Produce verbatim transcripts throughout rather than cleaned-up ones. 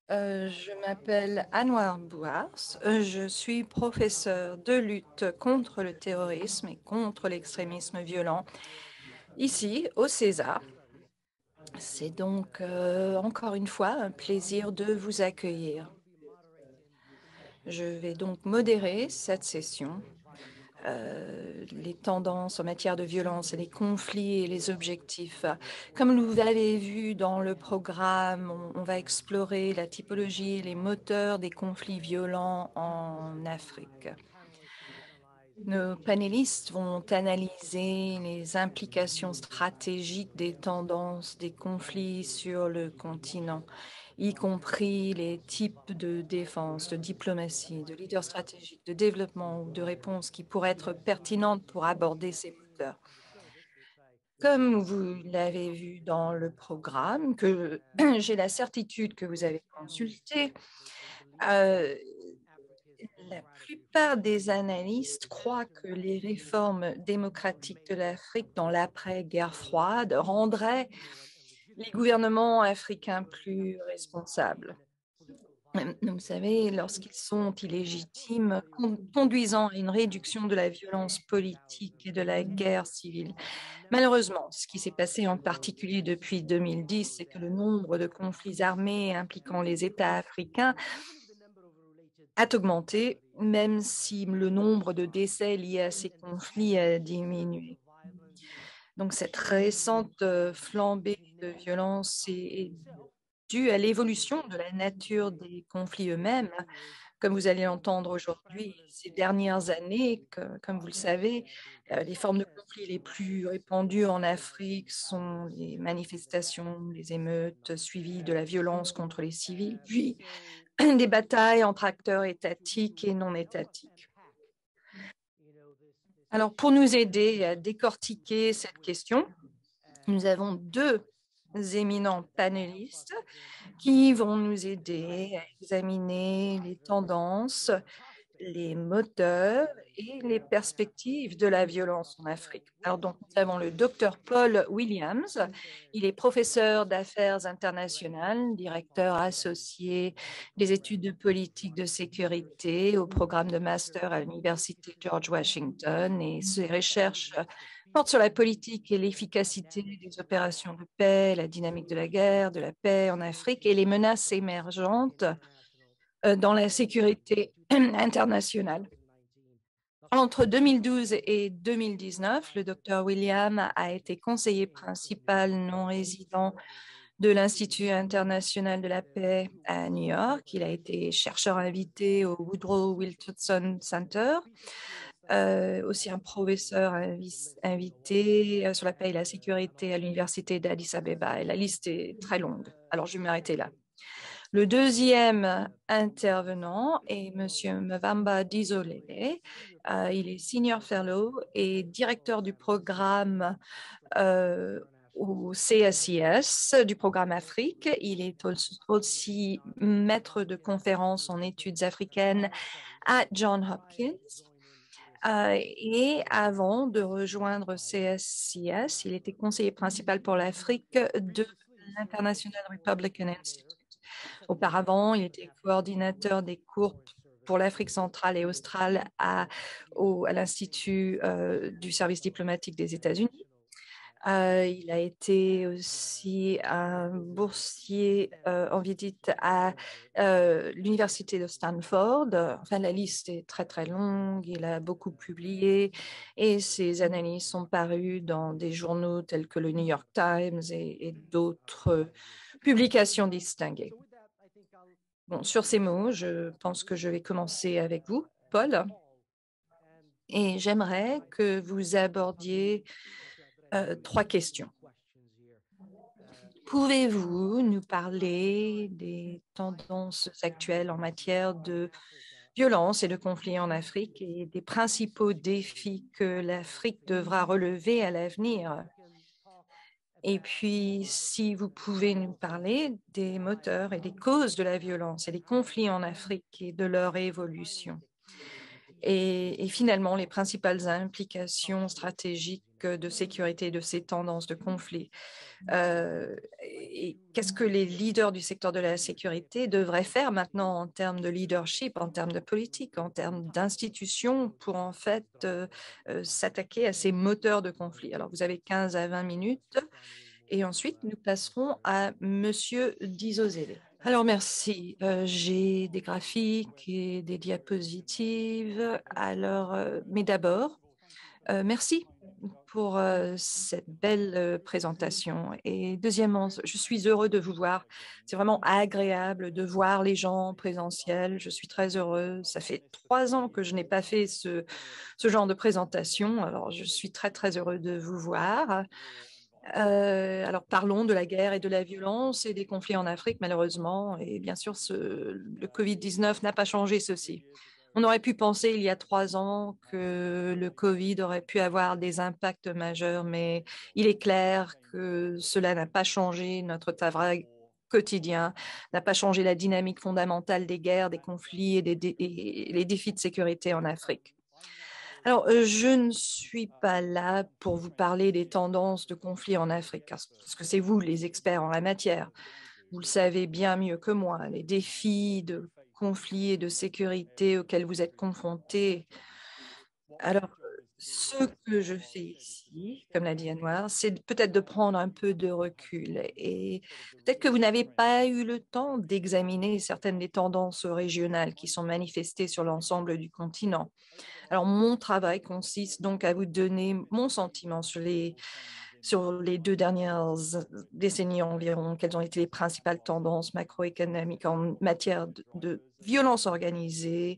Euh, je m'appelle Anouar Bouars. Euh, Je suis professeure de lutte contre le terrorisme et contre l'extrémisme violent ici au César. C'est donc euh, encore une fois un plaisir de vous accueillir. Je vais donc modérer cette session. Euh, les tendances en matière de violence et les conflits et les objectifs. Comme vous l'avez vu dans le programme, on, on va explorer la typologie et les moteurs des conflits violents en Afrique. Nos panélistes vont analyser les implications stratégiques des tendances des conflits sur le continent, y compris les types de défense, de diplomatie, de leader stratégique, de développement ou de réponse qui pourraient être pertinentes pour aborder ces moteurs. Comme vous l'avez vu dans le programme, que j'ai la certitude que vous avez consulté, euh, la plupart des analystes croient que les réformes démocratiques de l'Afrique dans l'après-guerre froide rendraient les gouvernements africains plus responsables. Vous savez, lorsqu'ils sont illégitimes, conduisant à une réduction de la violence politique et de la guerre civile. Malheureusement, ce qui s'est passé en particulier depuis deux mille dix, c'est que le nombre de conflits armés impliquant les États africains a augmenté, même si le nombre de décès liés à ces conflits a diminué. Donc, cette récente flambée de violence est due à l'évolution de la nature des conflits eux-mêmes. Comme vous allez l'entendre aujourd'hui, ces dernières années, que, comme vous le savez, euh, les formes de conflits les plus répandues en Afrique sont les manifestations, les émeutes suivies de la violence contre les civils, puis des batailles entre acteurs étatiques et non étatiques. Alors, pour nous aider à décortiquer cette question, nous avons deux éminents panélistes qui vont nous aider à examiner les tendances, les moteurs et les perspectives de la violence en Afrique. Alors donc, nous avons le docteur Paul Williams. Il est professeur d'affaires internationales, directeur associé des études de politique de sécurité au programme de master à l'Université George Washington et ses recherches portent sur la politique et l'efficacité des opérations de paix, la dynamique de la guerre, de la paix en Afrique et les menaces émergentes dans la sécurité internationale. Entre deux mille douze et deux mille dix-neuf, le docteur William a été conseiller principal non résident de l'Institut international de la paix à New York. Il a été chercheur invité au Woodrow Wilson Center, euh, aussi un professeur invité sur la paix et la sécurité à l'Université d'Addis Abeba. Et la liste est très longue. Alors, je vais m'arrêter là. Le deuxième intervenant est M. Mvamba Dizolele. Euh, il est Senior Fellow et directeur du programme euh, au C S I S, du programme Afrique. Il est aussi maître de conférences en études africaines à Johns Hopkins. Euh, et avant de rejoindre C S I S, il était conseiller principal pour l'Afrique de l'International Republican Institute. Auparavant, il était coordinateur des cours pour l'Afrique centrale et australe à, au, à l'Institut euh, du service diplomatique des États-Unis. Euh, il a été aussi un boursier euh, en visite à euh, l'université de Stanford. Enfin, la liste est très très longue. Il a beaucoup publié et ses analyses sont parues dans des journaux tels que le New York Times et, et d'autres publications distinguées. Bon, sur ces mots, je pense que je vais commencer avec vous, Paul, et j'aimerais que vous abordiez euh, trois questions. Pouvez-vous nous parler des tendances actuelles en matière de violence et de conflits en Afrique et des principaux défis que l'Afrique devra relever à l'avenir? Et puis, si vous pouvez nous parler des moteurs et des causes de la violence et des conflits en Afrique et de leur évolution. Et, et finalement, les principales implications stratégiques de sécurité de ces tendances de conflit. Euh, et qu'est-ce que les leaders du secteur de la sécurité devraient faire maintenant en termes de leadership, en termes de politique, en termes d'institutions pour en fait euh, euh, s'attaquer à ces moteurs de conflit? Alors, vous avez quinze à vingt minutes et ensuite nous passerons à Monsieur Dizozele. Alors, merci. Euh, j'ai des graphiques et des diapositives. Alors, euh, mais d'abord, euh, merci pour euh, cette belle euh, présentation. Et deuxièmement, je suis heureux de vous voir. C'est vraiment agréable de voir les gens en présentiel. Je suis très heureuse. Ça fait trois ans que je n'ai pas fait ce, ce genre de présentation. Alors, je suis très, très heureux de vous voir. Euh, alors, parlons de la guerre et de la violence et des conflits en Afrique, malheureusement. Et bien sûr, ce, le covid dix-neuf n'a pas changé ceci. On aurait pu penser il y a trois ans que le Covid aurait pu avoir des impacts majeurs, mais il est clair que cela n'a pas changé notre travail quotidien, n'a pas changé la dynamique fondamentale des guerres, des conflits et, des, et les défis de sécurité en Afrique. Alors, euh, je ne suis pas là pour vous parler des tendances de conflits en Afrique, parce que c'est vous les experts en la matière. Vous le savez bien mieux que moi, les défis de conflits et de sécurité auxquels vous êtes confrontés. Alors, ce que je fais ici, comme l'a dit Anouar, c'est peut-être de prendre un peu de recul et peut-être que vous n'avez pas eu le temps d'examiner certaines des tendances régionales qui sont manifestées sur l'ensemble du continent. Alors, mon travail consiste donc à vous donner mon sentiment sur les, sur les deux dernières décennies environ, quelles ont été les principales tendances macroéconomiques en matière de, de violence organisée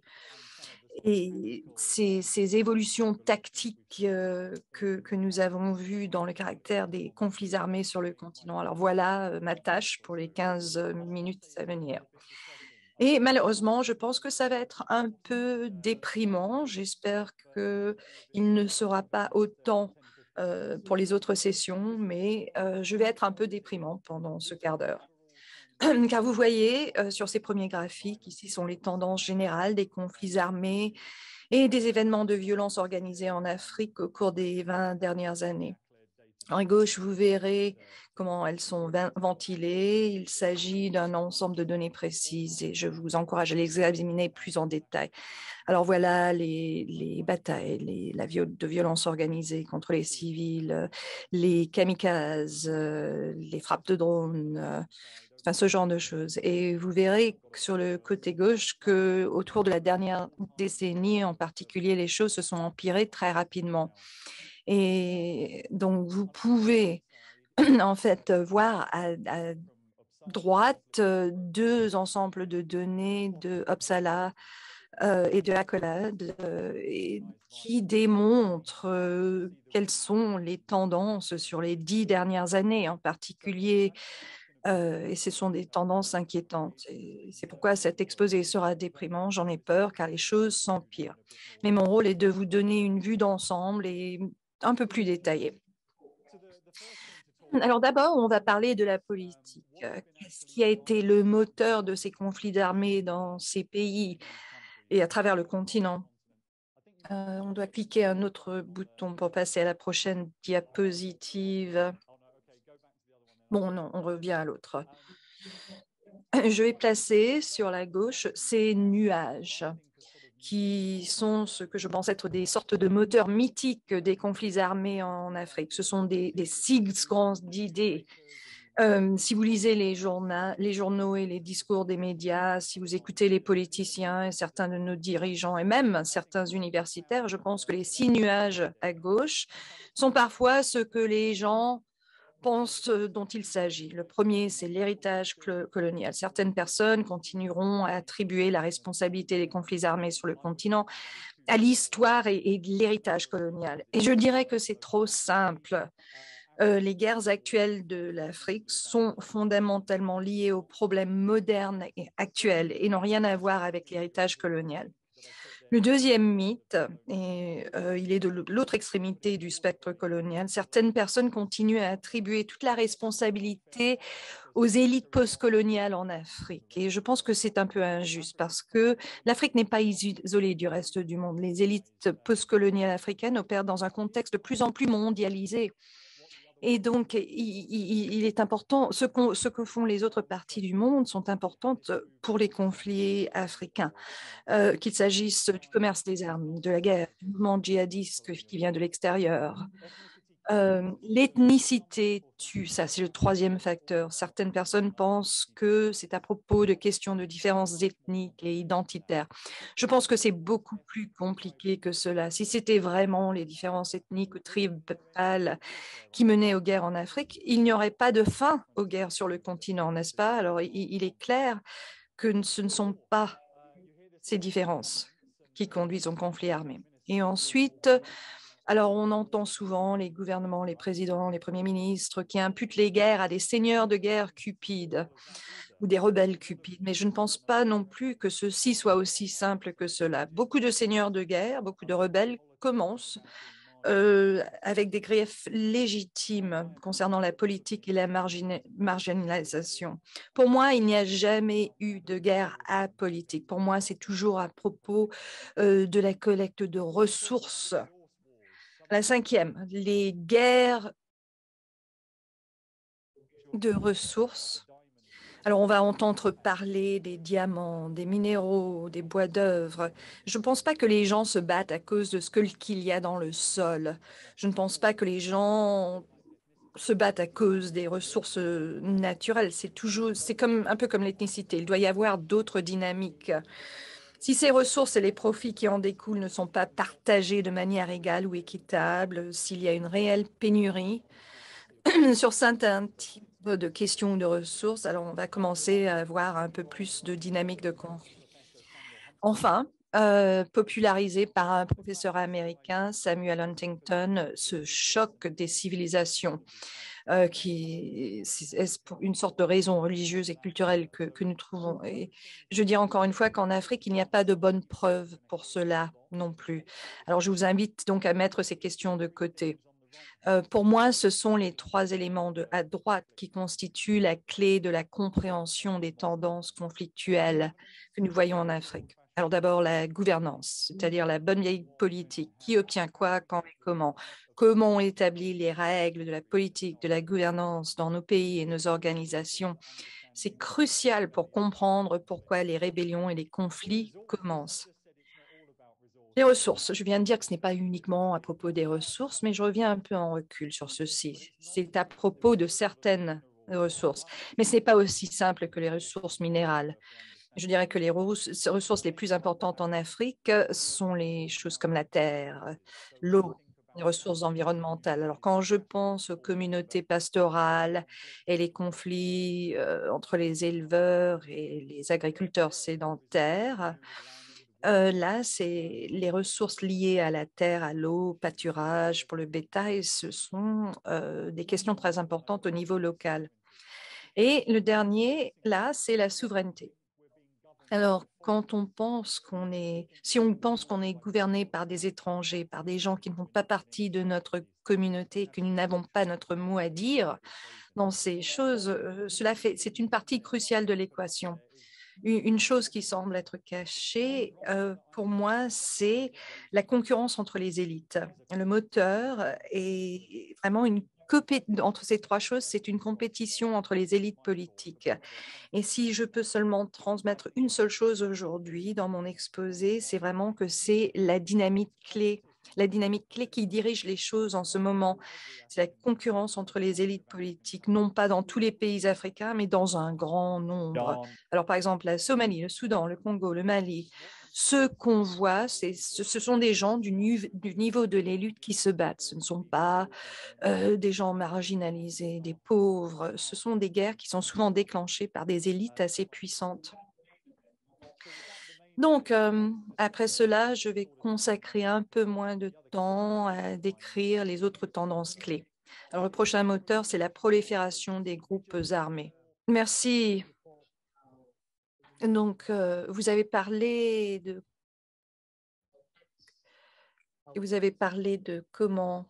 et ces, ces évolutions tactiques euh, que, que nous avons vues dans le caractère des conflits armés sur le continent. Alors, voilà euh, ma tâche pour les quinze minutes à venir. Et malheureusement, je pense que ça va être un peu déprimant. J'espère qu'il ne sera pas autant euh, pour les autres sessions, mais euh, je vais être un peu déprimant pendant ce quart d'heure. Car vous voyez, euh, sur ces premiers graphiques, ici sont les tendances générales des conflits armés et des événements de violence organisés en Afrique au cours des vingt dernières années. À gauche, vous verrez comment elles sont ventilées. Il s'agit d'un ensemble de données précises et je vous encourage à les examiner plus en détail. Alors voilà les, les batailles, les, la viol de violence organisée contre les civils, les kamikazes, les frappes de drones, enfin ce genre de choses. Et vous verrez sur le côté gauche que autour de la dernière décennie en particulier, les choses se sont empirées très rapidement. Et donc, vous pouvez en fait voir à, à droite deux ensembles de données de Uppsala euh, et de Accolade euh, et qui démontrent euh, quelles sont les tendances sur les dix dernières années en particulier. Euh, et ce sont des tendances inquiétantes. Et c'est pourquoi cet exposé sera déprimant. J'en ai peur car les choses s'empirent. Mais mon rôle est de vous donner une vue d'ensemble et un peu plus détaillée. Alors d'abord, on va parler de la politique. Qu'est-ce qui a été le moteur de ces conflits armés dans ces pays et à travers le continent? Euh, on doit cliquer un autre bouton pour passer à la prochaine diapositive. Bon, non, on revient à l'autre. Je vais placer sur la gauche ces nuages qui sont ce que je pense être des sortes de moteurs mythiques des conflits armés en Afrique. Ce sont des, des sigles d'idées. Euh, si vous lisez les journaux, les journaux et les discours des médias, si vous écoutez les politiciens et certains de nos dirigeants et même certains universitaires, je pense que les six nuages à gauche sont parfois ce que les gens pensent dont il s'agit. Le premier, c'est l'héritage colonial. Certaines personnes continueront à attribuer la responsabilité des conflits armés sur le continent à l'histoire et, et de l'héritage colonial. Et je dirais que c'est trop simple. Euh, les guerres actuelles de l'Afrique sont fondamentalement liées aux problèmes modernes et actuels et n'ont rien à voir avec l'héritage colonial. Le deuxième mythe, et euh, il est de l'autre extrémité du spectre colonial, certaines personnes continuent à attribuer toute la responsabilité aux élites postcoloniales en Afrique. Et je pense que c'est un peu injuste parce que l'Afrique n'est pas isolée du reste du monde. Les élites postcoloniales africaines opèrent dans un contexte de plus en plus mondialisé. Et donc, il, il, il est important, ce, qu ce que font les autres parties du monde sont importantes pour les conflits africains, euh, qu'il s'agisse du commerce des armes, de la guerre, du mouvement djihadiste qui vient de l'extérieur. Euh, L'ethnicité tue, ça c'est le troisième facteur. Certaines personnes pensent que c'est à propos de questions de différences ethniques et identitaires. Je pense que c'est beaucoup plus compliqué que cela. Si c'était vraiment les différences ethniques ou tribales qui menaient aux guerres en Afrique, il n'y aurait pas de fin aux guerres sur le continent, n'est-ce pas? Alors il, il est clair que ce ne sont pas ces différences qui conduisent au conflit armé. Et ensuite, alors, on entend souvent les gouvernements, les présidents, les premiers ministres qui imputent les guerres à des seigneurs de guerre cupides ou des rebelles cupides. Mais je ne pense pas non plus que ceci soit aussi simple que cela. Beaucoup de seigneurs de guerre, beaucoup de rebelles commencent euh, avec des griefs légitimes concernant la politique et la marginalisation. Pour moi, il n'y a jamais eu de guerre apolitique. Pour moi, c'est toujours à propos euh, de la collecte de ressources. La cinquième, les guerres de ressources. Alors, on va entendre parler des diamants, des minéraux, des bois d'œuvre. Je ne pense pas que les gens se battent à cause de ce qu'il y a dans le sol. Je ne pense pas que les gens se battent à cause des ressources naturelles. C'est toujours, c'est comme, un peu comme l'ethnicité. Il doit y avoir d'autres dynamiques. Si ces ressources et les profits qui en découlent ne sont pas partagés de manière égale ou équitable, s'il y a une réelle pénurie sur certains types de questions ou de ressources, alors on va commencer à avoir un peu plus de dynamique de conflit. Enfin, euh, popularisé par un professeur américain, Samuel Huntington, ce choc des civilisations, euh, qui est pour une sorte de raison religieuse et culturelle que, que nous trouvons. Et je dis encore une fois qu'en Afrique, il n'y a pas de bonnes preuves pour cela non plus. Alors, je vous invite donc à mettre ces questions de côté. Euh, pour moi, ce sont les trois éléments de, à droite qui constituent la clé de la compréhension des tendances conflictuelles que nous voyons en Afrique. Alors d'abord, la gouvernance, c'est-à-dire la bonne vieille politique. Qui obtient quoi, quand et comment? Comment on établit les règles de la politique, de la gouvernance dans nos pays et nos organisations? C'est crucial pour comprendre pourquoi les rébellions et les conflits commencent. Les ressources, je viens de dire que ce n'est pas uniquement à propos des ressources, mais je reviens un peu en recul sur ceci. C'est à propos de certaines ressources, mais ce n'est pas aussi simple que les ressources minérales. Je dirais que les ressources les plus importantes en Afrique sont les choses comme la terre, l'eau, les ressources environnementales. Alors quand je pense aux communautés pastorales et les conflits euh, entre les éleveurs et les agriculteurs sédentaires, euh, là, c'est les ressources liées à la terre, à l'eau, pâturage pour le bétail. Ce sont euh, des questions très importantes au niveau local. Et le dernier, là, c'est la souveraineté. Alors, quand on pense qu'on est, si on pense qu'on est gouverné par des étrangers, par des gens qui ne font pas partie de notre communauté, que nous n'avons pas notre mot à dire dans ces choses, euh, cela fait, c'est une partie cruciale de l'équation. Une chose qui semble être cachée, euh, pour moi, c'est la concurrence entre les élites. Le moteur est vraiment une entre ces trois choses, c'est une compétition entre les élites politiques. Et si je peux seulement transmettre une seule chose aujourd'hui dans mon exposé, c'est vraiment que c'est la dynamique clé, la dynamique clé qui dirige les choses en ce moment. C'est la concurrence entre les élites politiques, non pas dans tous les pays africains, mais dans un grand nombre. Alors, par exemple, la Somalie, le Soudan, le Congo, le Mali, ce qu'on voit, c'est, ce sont des gens du, du niveau de l'élite qui se battent. Ce ne sont pas euh, des gens marginalisés, des pauvres. Ce sont des guerres qui sont souvent déclenchées par des élites assez puissantes. Donc, euh, après cela, je vais consacrer un peu moins de temps à décrire les autres tendances clés. Alors, le prochain moteur, c'est la prolifération des groupes armés. Merci. Donc, euh, vous avez parlé de Et vous avez parlé de comment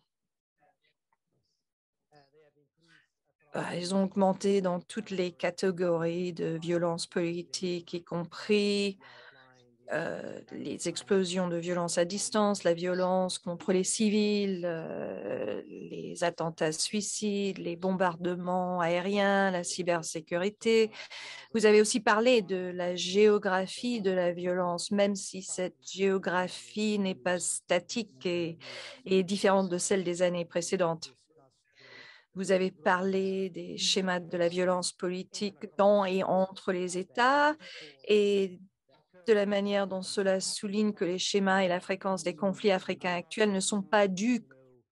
euh, ils ont augmenté dans toutes les catégories de violences politiques, y compris euh, les explosions de violence à distance, la violence contre les civils, euh, les attentats suicides, les bombardements aériens, la cybersécurité. Vous avez aussi parlé de la géographie de la violence, même si cette géographie n'est pas statique et, et différente de celle des années précédentes. Vous avez parlé des schémas de la violence politique dans et entre les États et de la manière dont cela souligne que les schémas et la fréquence des conflits africains actuels ne sont pas dus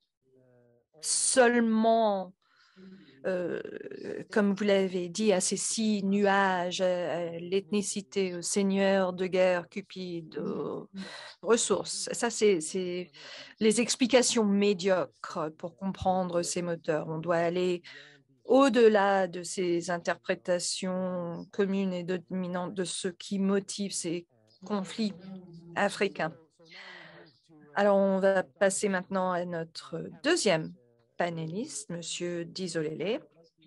seulement, euh, comme vous l'avez dit, à ces six nuages, à l'ethnicité, au seigneur de guerre, Cupide, aux ressources. Ça, c'est les explications médiocres pour comprendre ces moteurs. On doit aller au-delà de ces interprétations communes et dominantes de ce qui motive ces conflits africains. Alors, on va passer maintenant à notre deuxième panéliste, Monsieur Dizolele.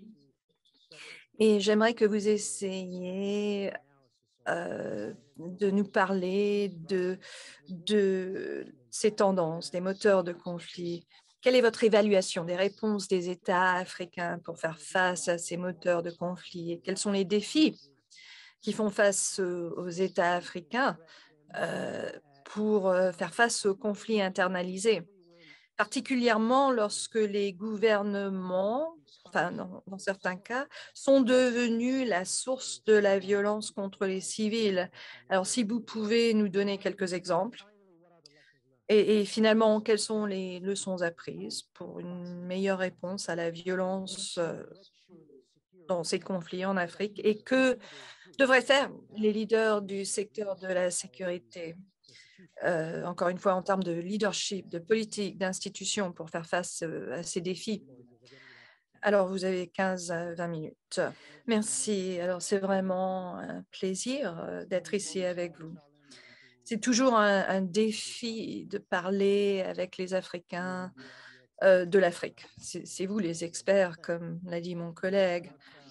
Et j'aimerais que vous essayiez euh, de nous parler de, de ces tendances, des moteurs de conflit. Quelle est votre évaluation des réponses des États africains pour faire face à ces moteurs de conflit et quels sont les défis qui font face aux États africains euh, pour faire face aux conflits internalisés, particulièrement lorsque les gouvernements, enfin dans, dans certains cas, sont devenus la source de la violence contre les civils. Alors, si vous pouvez nous donner quelques exemples. Et, et finalement, quelles sont les leçons apprises pour une meilleure réponse à la violence euh, dans ces conflits en Afrique et que devraient faire les leaders du secteur de la sécurité, euh, encore une fois en termes de leadership, de politique, d'institutions pour faire face euh, à ces défis. Alors, vous avez quinze à vingt minutes. Merci. Alors, c'est vraiment un plaisir euh, d'être ici avec vous. C'est toujours un, un défi de parler avec les Africains euh, de l'Afrique. C'est vous les experts, comme l'a dit mon collègue.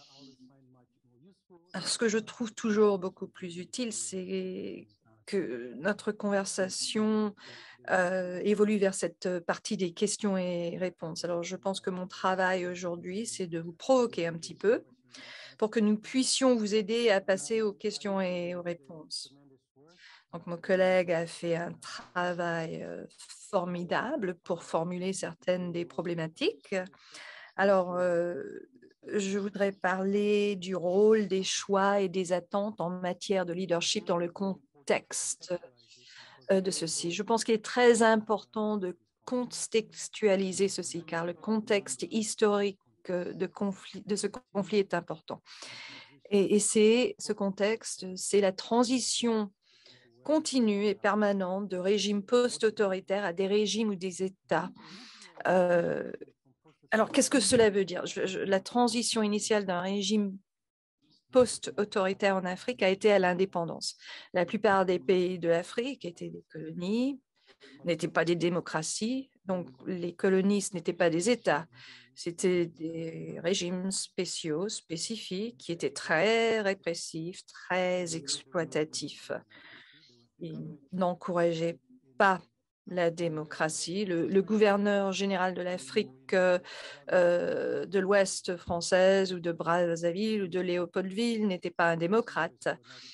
Alors, ce que je trouve toujours beaucoup plus utile, c'est que notre conversation euh, évolue vers cette partie des questions et réponses. Alors, je pense que mon travail aujourd'hui, c'est de vous provoquer un petit peu pour que nous puissions vous aider à passer aux questions et aux réponses. Donc, mon collègue a fait un travail euh, formidable pour formuler certaines des problématiques. Alors, euh, je voudrais parler du rôle des choix et des attentes en matière de leadership dans le contexte euh, de ceci. Je pense qu'il est très important de contextualiser ceci, car le contexte historique de, conflit, de ce conflit est important. Et, et c'est ce contexte, c'est la transition continue et permanente de régimes post-autoritaires à des régimes ou des États. Euh, alors, qu'est-ce que cela veut dire? je, je, La transition initiale d'un régime post-autoritaire en Afrique a été à l'indépendance. La plupart des pays de l'Afrique étaient des colonies, n'étaient pas des démocraties, donc les colonies, ce n'étaient pas des États, c'était des régimes spéciaux, spécifiques, qui étaient très répressifs, très exploitatifs. Ils n'encourageaient pas la démocratie. Le, le gouverneur général de l'Afrique euh, euh, de l'Ouest française ou de Brazzaville ou de Léopoldville n'était pas un démocrate.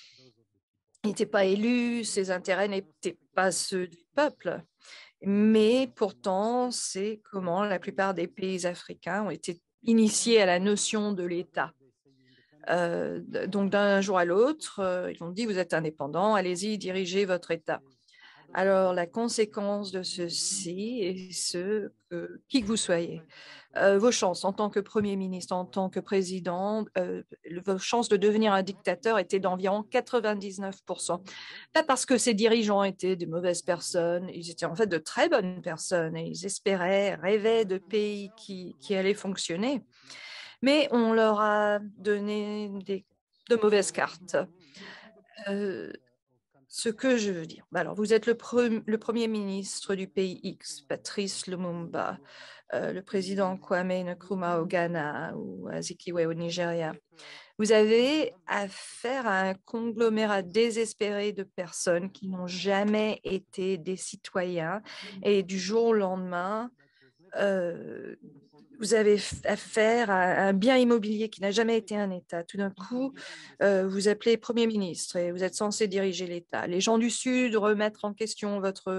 Il n'était pas élu, ses intérêts n'étaient pas ceux du peuple. Mais pourtant, c'est comment la plupart des pays africains ont été initiés à la notion de l'État. Euh, donc, d'un jour à l'autre, euh, ils ont dit, vous êtes indépendant, allez-y, dirigez votre État. Alors, la conséquence de ceci est ce que, qui que vous soyez, euh, vos chances en tant que Premier ministre, en tant que président, euh, vos chances de devenir un dictateur étaient d'environ quatre-vingt-dix-neuf pour cent. Pas parce que ces dirigeants étaient de mauvaises personnes, ils étaient en fait de très bonnes personnes et ils espéraient, rêvaient de pays qui, qui allaient fonctionner. Mais on leur a donné des, de mauvaises cartes. Euh, ce que je veux dire. Alors, vous êtes le, pre le Premier ministre du pays X, Patrice Lumumba, euh, le président Kwame Nkrumah au Ghana ou Azikiwe au Nigeria. Vous avez affaire à un conglomérat désespéré de personnes qui n'ont jamais été des citoyens et du jour au lendemain, euh, vous avez affaire à un bien immobilier qui n'a jamais été un État. Tout d'un coup, euh, vous appelez Premier ministre et vous êtes censé diriger l'État. Les gens du Sud remettent en question votre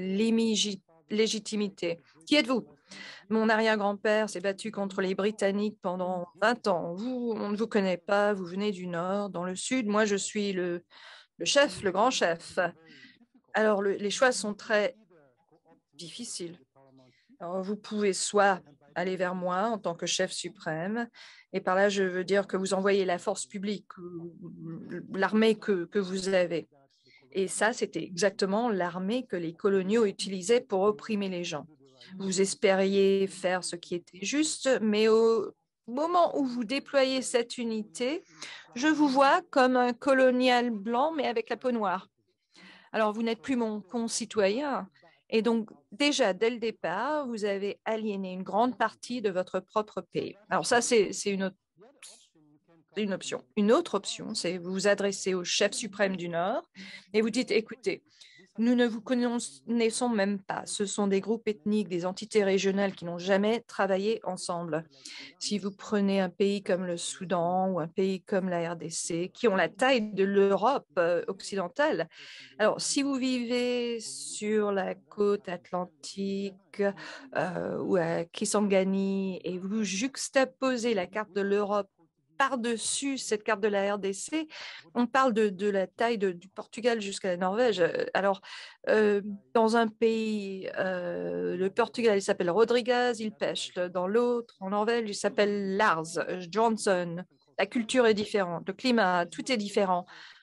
légitimité. Qui êtes-vous? Mon arrière-grand-père s'est battu contre les Britanniques pendant vingt ans. Vous, on ne vous connaît pas, vous venez du Nord. Dans le Sud, moi, je suis le, le chef, le grand chef. Alors, le, les choix sont très difficiles. Alors, vous pouvez soit aller vers moi en tant que chef suprême, et par là, je veux dire que vous envoyez la force publique, l'armée que, que vous avez. Et ça, c'était exactement l'armée que les coloniaux utilisaient pour opprimer les gens. Vous espériez faire ce qui était juste, mais au moment où vous déployez cette unité, je vous vois comme un colonial blanc, mais avec la peau noire. Alors, vous n'êtes plus mon concitoyen. Et donc, déjà, dès le départ, vous avez aliéné une grande partie de votre propre pays. Alors ça, c'est une autre une option. Une autre option, c'est vous vous adresser au chef suprême du Nord et vous dites, écoutez, nous ne vous connaissons même pas. Ce sont des groupes ethniques, des entités régionales qui n'ont jamais travaillé ensemble. Si vous prenez un pays comme le Soudan ou un pays comme la R D C, qui ont la taille de l'Europe euh, occidentale, alors si vous vivez sur la côte atlantique euh, ou à Kisangani et vous juxtaposez la carte de l'Europe par-dessus cette carte de la R D C, on parle de, de la taille de, du Portugal jusqu'à la Norvège. Alors, euh, dans un pays, euh, le Portugal, il s'appelle Rodriguez, il pêche. Dans l'autre, en Norvège, il s'appelle Lars Johnson. La culture est différente, le climat, tout est différent.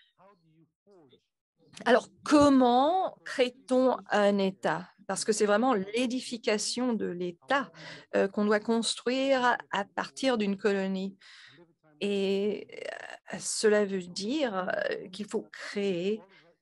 Alors, comment crée-t-on un État? Parce que c'est vraiment l'édification de l'État euh, qu'on doit construire à partir d'une colonie. Et euh, cela veut dire euh, qu'il faut créer,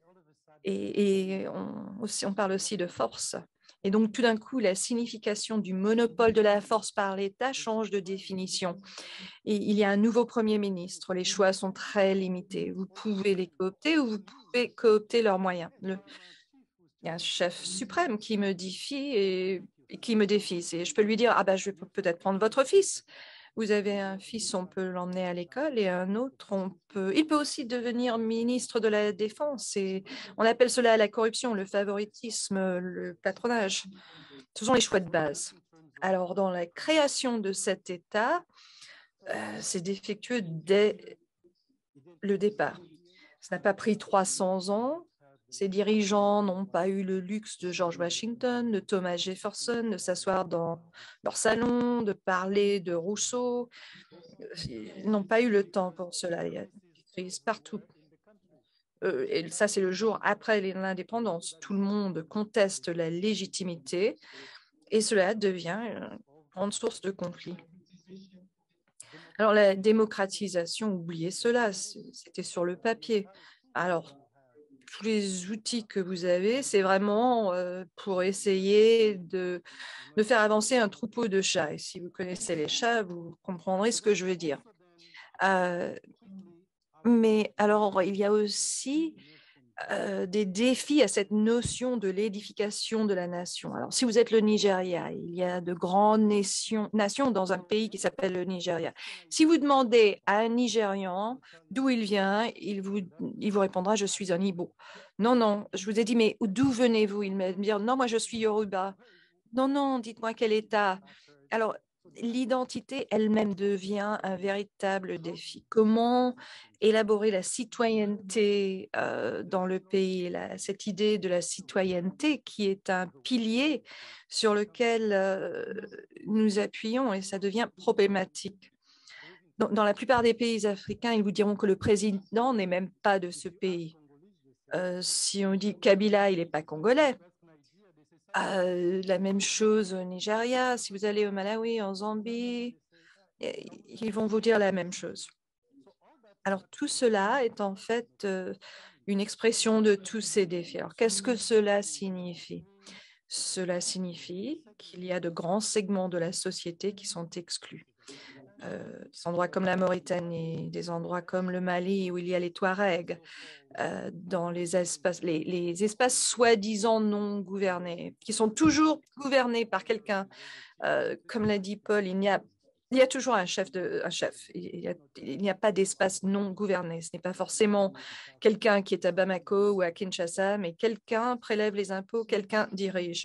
et, et on, aussi, on parle aussi de force. Et donc, tout d'un coup, la signification du monopole de la force par l'État change de définition. Et il y a un nouveau Premier ministre. Les choix sont très limités. Vous pouvez les coopter ou vous pouvez coopter leurs moyens. Le, il y a un chef suprême qui me défie et, et qui me défie. Et je peux lui dire, ah ben, je vais peut-être prendre votre fils. Vous avez un fils, on peut l'emmener à l'école, et un autre, on peut, il peut aussi devenir ministre de la Défense. Et on appelle cela la corruption, le favoritisme, le patronage. Ce sont les choix de base. Alors, dans la création de cet État, euh, c'est défectueux dès le départ. Ça n'a pas pris trois cents ans. Ces dirigeants n'ont pas eu le luxe de George Washington, de Thomas Jefferson, de s'asseoir dans leur salon, de parler de Rousseau. Ils n'ont pas eu le temps pour cela. Il y a des crises partout. Euh, et ça, c'est le jour après l'indépendance. Tout le monde conteste la légitimité et cela devient une grande source de conflit. Alors, la démocratisation, oubliez cela, c'était sur le papier. Alors, tous les outils que vous avez, c'est vraiment euh, pour essayer de, de faire avancer un troupeau de chats. Et si vous connaissez les chats, vous comprendrez ce que je veux dire. Euh, mais alors, il y a aussi euh, des défis à cette notion de l'édification de la nation. Alors, si vous êtes le Nigeria, il y a de grandes nations, nations dans un pays qui s'appelle le Nigeria. Si vous demandez à un Nigérian d'où il vient, il vous, il vous répondra, je suis un Igbo. Non, non, je vous ai dit, mais d'où venez-vous? Il va me dire, non, moi je suis Yoruba. Non, non, dites-moi quel État. Alors, l'identité elle-même devient un véritable défi. Comment élaborer la citoyenneté euh, dans le pays, la, cette idée de la citoyenneté qui est un pilier sur lequel euh, nous appuyons et ça devient problématique. Dans, dans la plupart des pays africains, ils vous diront que le président n'est même pas de ce pays. Euh, si on dit Kabila, il n'est pas congolais. Euh, la même chose au Nigeria. Si vous allez au Malawi, en Zambie, ils vont vous dire la même chose. Alors tout cela est en fait euh, une expression de tous ces défis. Alors, qu'est-ce que cela signifie? Cela signifie qu'il y a de grands segments de la société qui sont exclus. Euh, des endroits comme la Mauritanie, des endroits comme le Mali où il y a les Touaregs, euh, dans les espaces, les, les espaces soi-disant non gouvernés, qui sont toujours gouvernés par quelqu'un. Euh, comme l'a dit Paul, il n'y a Il y a toujours un chef, de, un chef. Il n'y a, a pas d'espace non gouverné. Ce n'est pas forcément quelqu'un qui est à Bamako ou à Kinshasa, mais quelqu'un prélève les impôts, quelqu'un dirige.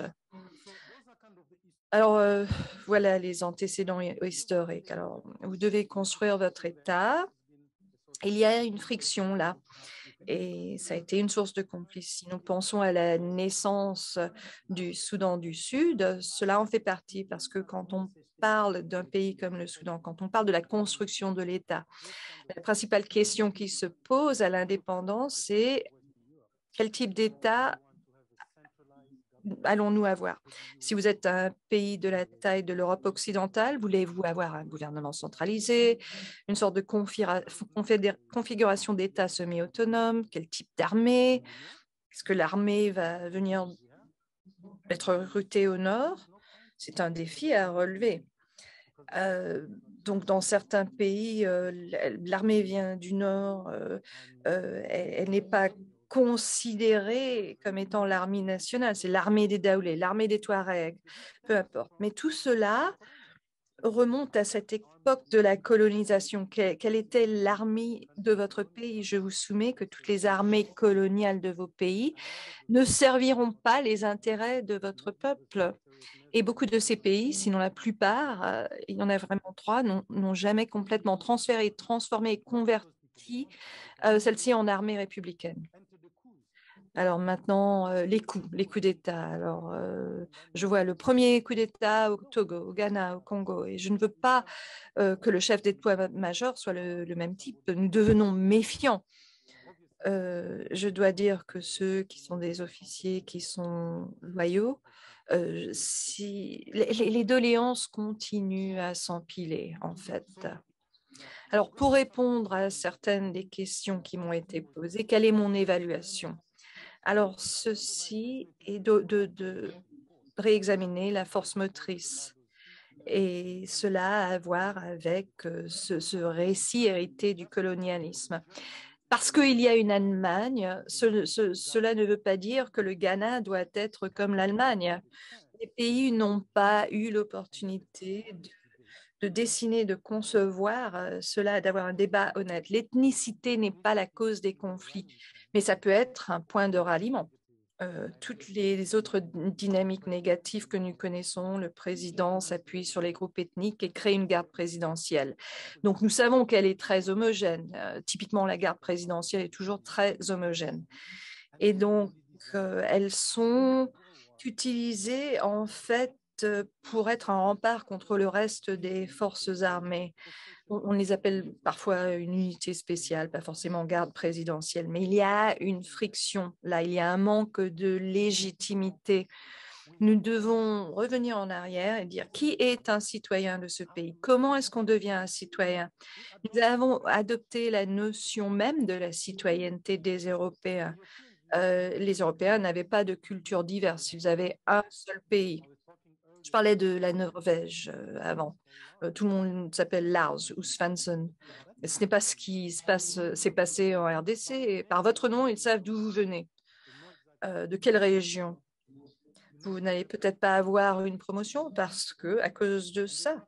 Alors, euh, voilà les antécédents historiques. Alors, vous devez construire votre État. Il y a une friction là. Et ça a été une source de conflit. Si nous pensons à la naissance du Soudan du Sud, cela en fait partie parce que quand on parle d'un pays comme le Soudan, quand on parle de la construction de l'État, la principale question qui se pose à l'indépendance, c'est quel type d'État allons-nous avoir? Si vous êtes un pays de la taille de l'Europe occidentale, voulez-vous avoir un gouvernement centralisé, une sorte de configuration d'État semi-autonome? Quel type d'armée? Est-ce que l'armée va venir être recrutée au nord? C'est un défi à relever. Euh, donc, dans certains pays, euh, l'armée vient du nord, euh, euh, elle, elle n'est pas considérée comme étant l'armée nationale, c'est l'armée des Daoulés, l'armée des Touaregs, peu importe. Mais tout cela remonte à cette époque de la colonisation. Quelle, quelle était l'armée de votre pays? Je vous soumets que toutes les armées coloniales de vos pays ne serviront pas les intérêts de votre peuple. Et beaucoup de ces pays, sinon la plupart, euh, il y en a vraiment trois, n'ont jamais complètement transféré, transformé et converti euh, celle-ci en armée républicaine. Alors maintenant, euh, les coups, les coups d'État. Alors, euh, je vois le premier coup d'État au Togo, au Ghana, au Congo, et je ne veux pas euh, que le chef d'état-major soit le, le même type. Nous devenons méfiants. Euh, je dois dire que ceux qui sont des officiers qui sont loyaux, euh, si les, les doléances continuent à s'empiler, en fait. Alors, pour répondre à certaines des questions qui m'ont été posées, quelle est mon évaluation? Alors, ceci est de, de, de réexaminer la force motrice. Et cela a à voir avec ce, ce récit hérité du colonialisme. Parce qu'il y a une Allemagne, ce, ce, cela ne veut pas dire que le Ghana doit être comme l'Allemagne. Les pays n'ont pas eu l'opportunité de, de dessiner, de concevoir euh, cela, d'avoir un débat honnête. L'ethnicité n'est pas la cause des conflits, mais ça peut être un point de ralliement. Euh, toutes les autres dynamiques négatives que nous connaissons, le président s'appuie sur les groupes ethniques et crée une garde présidentielle. Donc, nous savons qu'elle est très homogène. Euh, typiquement, la garde présidentielle est toujours très homogène. Et donc, euh, elles sont utilisées en fait pour être un rempart contre le reste des forces armées. On les appelle parfois une unité spéciale, pas forcément garde présidentielle, mais il y a une friction là, il y a un manque de légitimité. Nous devons revenir en arrière et dire qui est un citoyen de ce pays? Comment est-ce qu'on devient un citoyen? Nous avons adopté la notion même de la citoyenneté des Européens. Euh, les Européens n'avaient pas de culture diverse, ils avaient un seul pays. Je parlais de la Norvège euh, avant. Euh, tout le monde s'appelle Lars ou Svensson. Ce n'est pas ce qui se passe, s'est passé en R D C. Et par votre nom, ils savent d'où vous venez, euh, de quelle région. Vous n'allez peut-être pas avoir une promotion parce que, à cause de ça.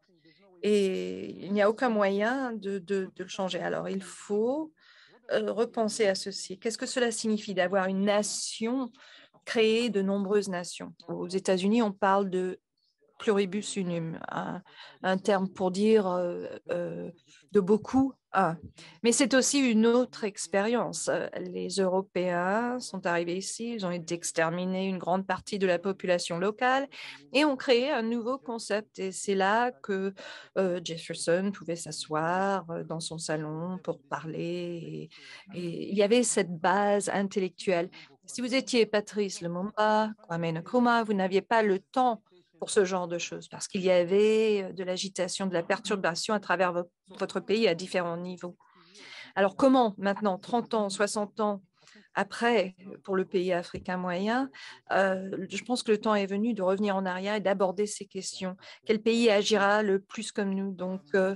Et il n'y a aucun moyen de, de, de le changer. Alors, il faut euh, repenser à ceci. Qu'est-ce que cela signifie d'avoir une nation créée de nombreuses nations? Aux États-Unis, on parle de pluribus unum, un, un terme pour dire euh, euh, de beaucoup un. Mais c'est aussi une autre expérience. Les Européens sont arrivés ici, ils ont exterminé une grande partie de la population locale et ont créé un nouveau concept. Et c'est là que euh, Jefferson pouvait s'asseoir dans son salon pour parler. Et, et il y avait cette base intellectuelle. Si vous étiez Patrice Lumumba, Kwame Nkrumah, vous n'aviez pas le temps pour ce genre de choses, parce qu'il y avait de l'agitation, de la perturbation à travers vo votre pays à différents niveaux. Alors comment maintenant, trente ans, soixante ans après, pour le pays africain moyen, euh, je pense que le temps est venu de revenir en arrière et d'aborder ces questions. Quel pays agira le plus comme nous? Donc, euh,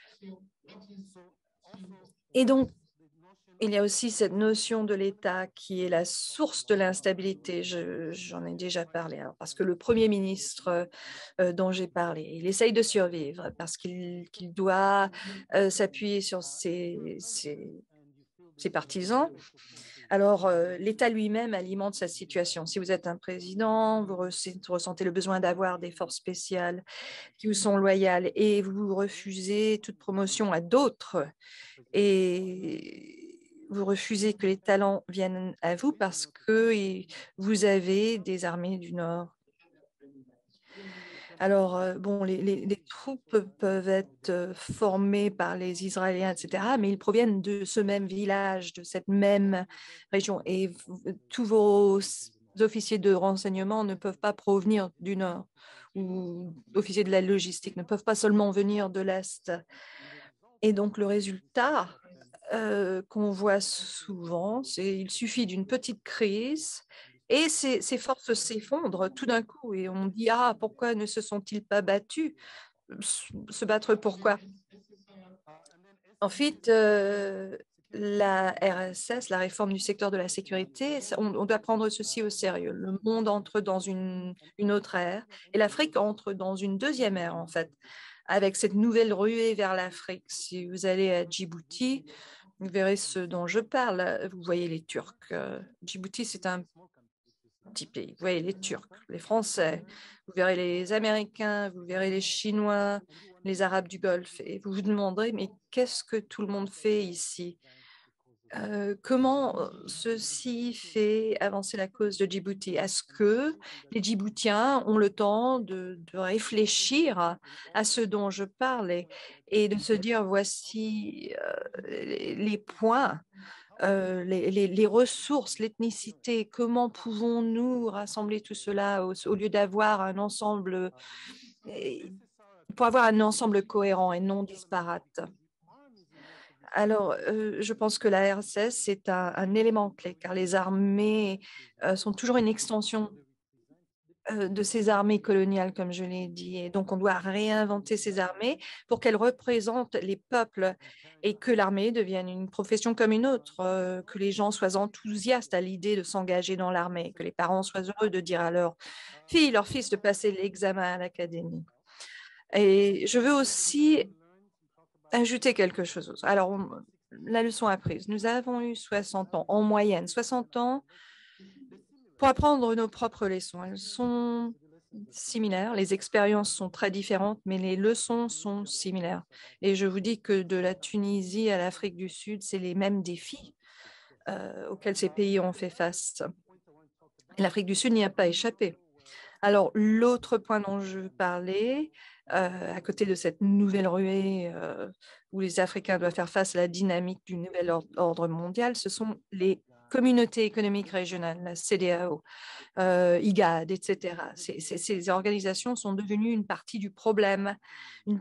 et donc, il y a aussi cette notion de l'État qui est la source de l'instabilité. Je- J'en ai déjà parlé. Alors, parce que le Premier ministre euh, dont j'ai parlé, il essaye de survivre parce qu'il qu'il doit euh, s'appuyer sur ses, ses, ses partisans. Alors, euh, l'État lui-même alimente sa situation. Si vous êtes un président, vous ressentez le besoin d'avoir des forces spéciales qui vous sont loyales et vous refusez toute promotion à d'autres et vous refusez que les talents viennent à vous parce que vous avez des armées du Nord. Alors, euh, bon, les, les- les troupes peuvent être euh, formées par les Israéliens, et cetera, mais ils proviennent de ce même village, de cette même région. Et v- tous vos s- officiers de renseignement ne peuvent pas provenir du Nord ou officiers de la logistique ne peuvent pas seulement venir de l'Est. Et donc, le résultat euh, qu'on voit souvent, c'est il suffit d'une petite crise et ces, ces forces s'effondrent tout d'un coup et on dit, ah, pourquoi ne se sont-ils pas battus? Se battre pourquoi? En fait, euh, la R S S, la réforme du secteur de la sécurité, ça, on, on doit prendre ceci au sérieux. Le monde entre dans une, une autre ère et l'Afrique entre dans une deuxième ère, en fait, avec cette nouvelle ruée vers l'Afrique. Si vous allez à Djibouti, vous verrez ce dont je parle. Vous voyez les Turcs. Euh, Djibouti, c'est un petit pays. Vous voyez les Turcs, les Français, vous verrez les Américains, vous verrez les Chinois, les Arabes du Golfe. Et vous vous demanderez, mais qu'est-ce que tout le monde fait ici? Euh, comment euh, ceci fait avancer la cause de Djibouti? Est-ce que les Djiboutiens ont le temps de, de réfléchir à, à ce dont je parle et, et de se dire voici euh, les, les points, euh, les, les- les ressources, l'ethnicité, comment pouvons-nous rassembler tout cela au, au lieu d'avoir un ensemble, euh, pour avoir un ensemble cohérent et non disparate? Alors, euh, je pense que la R S S, c'est un, un élément clé, car les armées euh, sont toujours une extension euh, de ces armées coloniales, comme je l'ai dit. Et donc, on doit réinventer ces armées pour qu'elles représentent les peuples et que l'armée devienne une profession comme une autre, euh, que les gens soient enthousiastes à l'idée de s'engager dans l'armée, que les parents soient heureux de dire à leur fille, leur fils de passer l'examen à l'académie. Et je veux aussi ajouter quelque chose. Alors, on- la leçon apprise. Nous avons eu soixante ans, en moyenne, soixante ans pour apprendre nos propres leçons. Elles sont similaires, les expériences sont très différentes, mais les leçons sont similaires. Et je vous dis que de la Tunisie à l'Afrique du Sud, c'est les mêmes défis euh, auxquels ces pays ont fait face. L'Afrique du Sud n'y a pas échappé. Alors, l'autre point dont je parlais, euh, à côté de cette nouvelle ruée euh, où les Africains doivent faire face à la dynamique du nouvel or- ordre mondial, ce sont les communautés économiques régionales, la C D A O, euh, I G A D, et cetera. Ces, ces- ces organisations sont devenues une partie du problème. Une-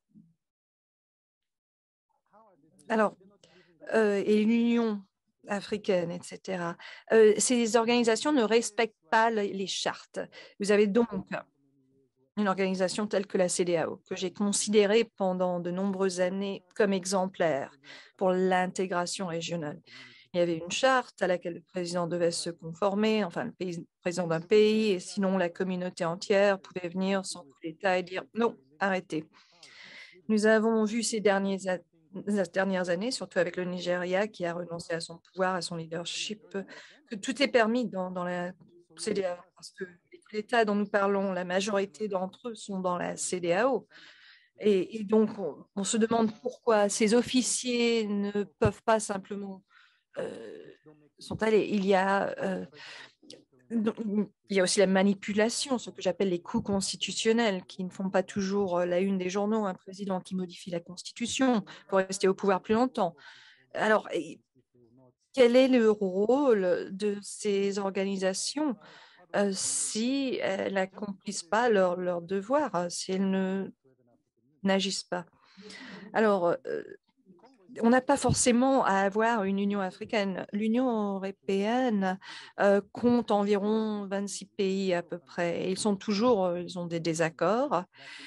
Alors, euh, et l'Union africaine, et cetera. Euh, ces organisations ne respectent pas le- les chartes. Vous avez donc une organisation telle que la C D A O, que j'ai considérée pendant de nombreuses années comme exemplaire pour l'intégration régionale. Il y avait une charte à laquelle le président devait se conformer, enfin le pays, président d'un pays, et sinon la communauté entière pouvait venir sans coup d'État et dire non, arrêtez. Nous avons vu ces derniers ces dernières années, surtout avec le Nigeria qui a renoncé à son pouvoir, à son leadership, que tout est permis dans, dans la C D A O. Parce que les États dont nous parlons, la majorité d'entre eux sont dans la C D A O. Et, et donc, on, on, se demande pourquoi ces officiers ne peuvent pas simplement euh, sont allés. Il y a euh, il y a aussi la manipulation, ce que j'appelle les coups constitutionnels, qui ne font pas toujours la une des journaux. Un président qui modifie la Constitution pour rester au pouvoir plus longtemps. Alors, quel est le rôle de ces organisations euh, si elles n'accomplissent pas leur, leur devoir, si elles ne n'agissent pas? Alors, euh, on n'a pas forcément à avoir une Union africaine. L'Union européenne euh, compte environ vingt-six pays à peu près. Ils sont toujours, euh, ils ont des désaccords,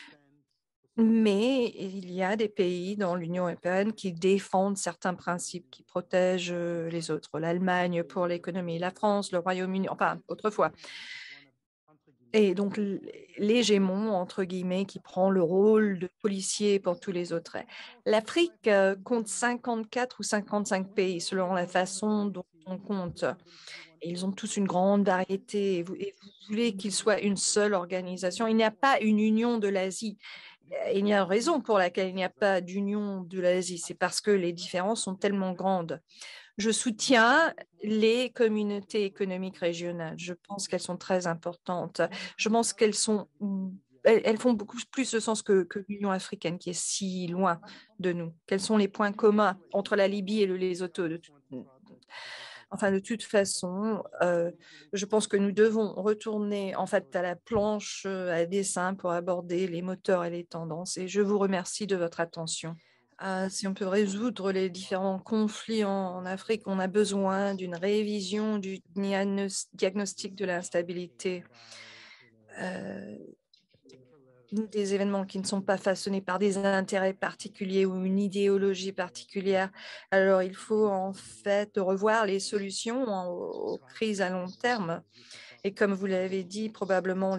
mais il y a des pays dans l'Union européenne qui défendent certains principes, qui protègent euh, les autres. L'Allemagne pour l'économie, la France, le Royaume-Uni, enfin autrefois. Et donc l'hégémon, entre guillemets, qui prend le rôle de policier pour tous les autres. L'Afrique euh, compte cinquante-quatre ou cinquante-cinq pays selon la façon dont on compte. Et ils ont tous une grande variété. Et vous, et vous voulez qu'ils soient une seule organisation. Il n'y a pas une union de l'Asie. Il y a une raison pour laquelle il n'y a pas d'union de l'Asie. C'est parce que les différences sont tellement grandes. Je soutiens les communautés économiques régionales. Je pense qu'elles sont très importantes. Je pense qu'elles sont, elles, elles font beaucoup plus de sens que, que l'Union africaine qui est si loin de nous. Quels sont les points communs entre la Libye et le Lesotho de tout, Enfin, de toute façon, euh, je pense que nous devons retourner en fait à la planche à dessin pour aborder les moteurs et les tendances. Et je vous remercie de votre attention. Euh, si on peut résoudre les différents conflits en, en Afrique, on a besoin d'une révision du diagnostic de l'instabilité. Euh, des événements qui ne sont pas façonnés par des intérêts particuliers ou une idéologie particulière. Alors, il faut en fait revoir les solutions aux crises à long terme. Et comme vous l'avez dit, probablement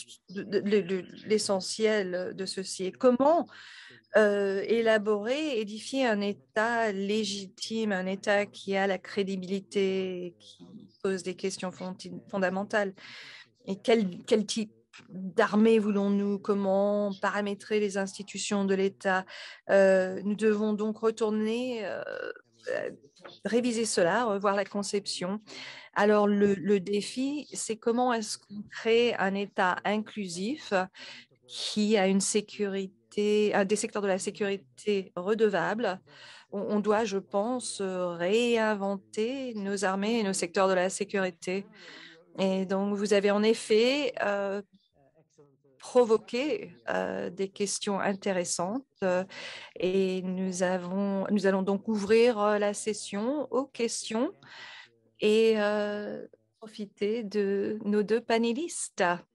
l'essentiel de ceci est comment euh, élaborer, édifier un État légitime, un État qui a la crédibilité, qui pose des questions fondamentales. Et quel, quel type d'armée voulons-nous? Comment paramétrer les institutions de l'État? euh, Nous devons donc retourner, euh, réviser cela, revoir la conception. Alors, le, le défi, c'est comment est-ce qu'on crée un État inclusif qui a une sécurité, un des secteurs de la sécurité redevables. On, on doit, je pense, réinventer nos armées et nos secteurs de la sécurité. Et donc, vous avez en effet euh, provoqué euh, des questions intéressantes euh, et nous, avons, nous allons donc ouvrir euh, la session aux questions et euh, profiter de nos deux panélistes.